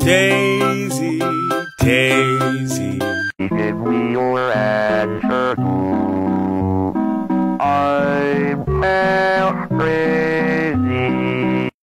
Daisy, Daisy. Give me your answer. I'm Alfred.